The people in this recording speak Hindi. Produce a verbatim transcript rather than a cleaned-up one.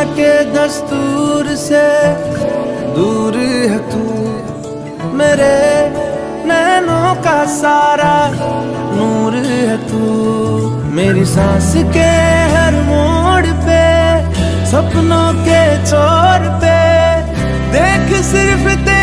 के दस्तूर से दूर है तू, मेरे नैनों का सारा नूर है तू। मेरी सांस के हर मोड़ पे, सपनों के छोर पे, देख सिर्फ तेरे